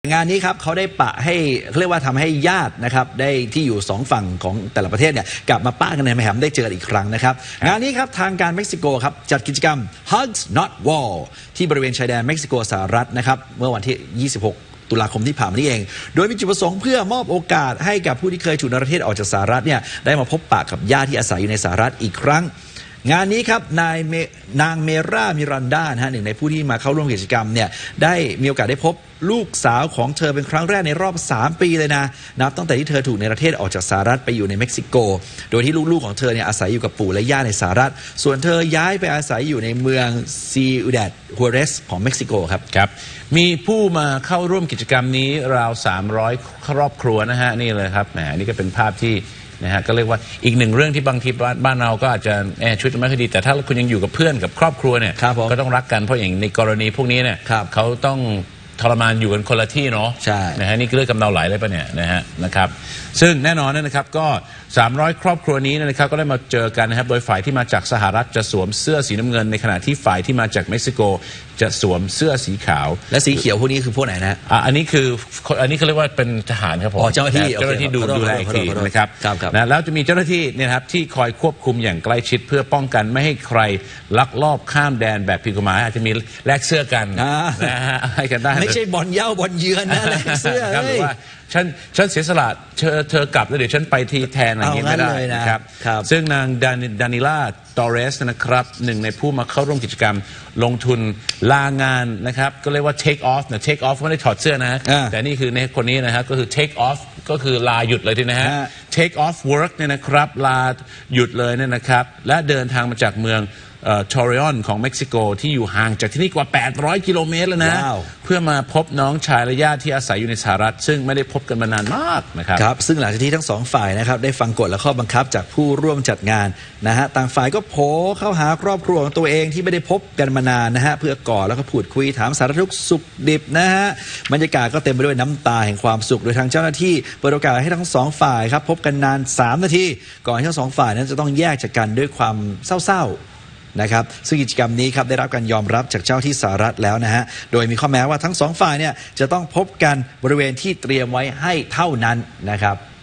งานนี้ครับเขาได้ปะให้เรียกว่าทำให้ญาตินะครับได้ที่อยู่2ฝั่งของแต่ละประเทศเนี่ยกลับมาปะกันในแหมได้เจออีกครั้งนะครับงานนี้ครับทางการเม็กซิโกครับจัดกิจกรรม Hugs Not Wall ที่บริเวณชายแดนเม็กซิโกสหรัฐนะครับเมื่อวันที่26 ตุลาคมที่ผ่านมานี้เองโดยมีจุดประสงค์เพื่อมอบโอกาสให้กับผู้ที่เคยถูกนรเทศออกจากสหรัฐเนี่ยได้มาพบปะกับญาติที่อาศัยอยู่ในสหรัฐอีกครั้งงานนี้ครับนางเมรามิรันดาหนึ่งในผู้ที่มาเข้าร่วมกิจกรรมเนี่ยได้มีโอกาสได้พบลูกสาวของเธอเป็นครั้งแรกในรอบ3 ปีเลยนะนับตั้งแต่ที่เธอถูกเนรเทศออกจากสหรัฐไปอยู่ในเม็กซิโกโดยที่ลูกๆของเธอเนี่ยอาศัยอยู่กับปู่และย่าในสหรัฐส่วนเธอย้ายไปอาศัยอยู่ในเมืองซิอูดาดฮัวเรสของเม็กซิโกครับมีผู้มาเข้าร่วมกิจกรรมนี้ราว300 ครอบครัวนะฮะนี่เลยครับแหมนี่ก็เป็นภาพที่นะฮะก็เรียกว่าอีกหนึ่งเรื่องที่บางทีบ้านเราก็อาจจะชีวิตไม่ค่อยดีแต่ถ้าคุณยังอยู่กับเพื่อนกับครอบครัวเนี่ยก็ต้องรักกันเพราะอย่างในกรณีพวกนี้เนี่ยเขาต้องทรมานอยู่กันคนละที่เนาะนะฮะนี่เรื่องกำเดาไหลเลยปะเนี่ยนะครับซึ่งแน่นอนนะครับก็300 ครอบครัวนี้นะครับก็ได้มาเจอกันนะครับโดยฝ่ายที่มาจากสหรัฐจะสวมเสื้อสีน้ำเงินในขณะที่ฝ่ายที่มาจากเม็กซิโกจะสวมเสื้อสีขาวและสีเขียวพวกนี้คือพวกไหนนะอันนี้เขาเรียกว่าเป็นทหารครับผมเจ้าหน้าที่ดูแลอีกทีนะครับนะแล้วจะมีเจ้าหน้าที่เนี่ยครับที่คอยควบคุมอย่างใกล้ชิดเพื่อป้องกันไม่ให้ใครลักลอบข้ามแดนแบบผิดกฎหมายอาจจะมีแลกเสื้อกันนะฮะให้กันได้ไม่ใช่บอลเย้าบอลเยือนนะแลกเสื้อหรือว่าฉันเสียสละเธอกลับแล้วเดี๋ยวฉันไปทีแทนอะไรอย่างนี้ไม่ได้นะครับซึ่งนางดานิล่าตอเรสนะครับหนึ่งในผู้มาเข้าร่วมกิจกรรมลงทุนลางานนะครับก็เรียกว่า take off นะ take off ไม่ได้ถอดเสื้อนะแต่นี่คือในคนนี้นะครับก็คือ take off ก็คือลาหยุดเลยทีนะฮะ take off work เนี่ยนะครับลาหยุดเลยเนี่ยนะครับและเดินทางมาจากเมืองทอริออนของเม็กซิโกที่อยู่ห่างจากที่นี่กว่า800 กิโลเมตรแล้วนะเพื่อมาพบน้องชายและญาติที่อาศัยอยู่ในสหรัฐซึ่งไม่ได้พบกันมานานมากนะครับซึ่งหลังจากที่ทั้ง2 ฝ่ายนะครับได้ฟังกฎและข้อบังคับจากผู้ร่วมจัดงานนะฮะต่างฝ่ายก็โผล่เข้าหาครอบครัวของตัวเองที่ไม่ได้พบกันมานานนะฮะเพื่อกอดแล้วก็พูดคุยถามสารทุกข์สุขดิบนะฮะบรรยากาศก็เต็มไปด้วยน้ำตาแห่งความสุขโดยทางเจ้าหน้าที่เปิดโอกาสให้ทั้ง2 ฝ่ายครับพบกันนาน3 นาทีก่อนที่ทั้ง2 ฝ่ายนั้นจะต้องแยกจากกันด้วยความเศร้านะครับซึ่งกิจกรรมนี้ครับได้รับการยอมรับจากเจ้าที่สหรัฐแล้วนะฮะโดยมีข้อแม้ว่าทั้ง2 ฝ่ายเนี่ยจะต้องพบกันบริเวณที่เตรียมไว้ให้เท่านั้นนะครับ